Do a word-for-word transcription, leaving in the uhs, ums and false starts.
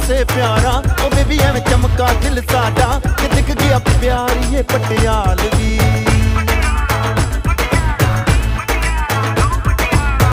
से प्यारा ओ बेबी एवें चमका दिल साडा कि दिख गया प्यारी ये पटियाल वी।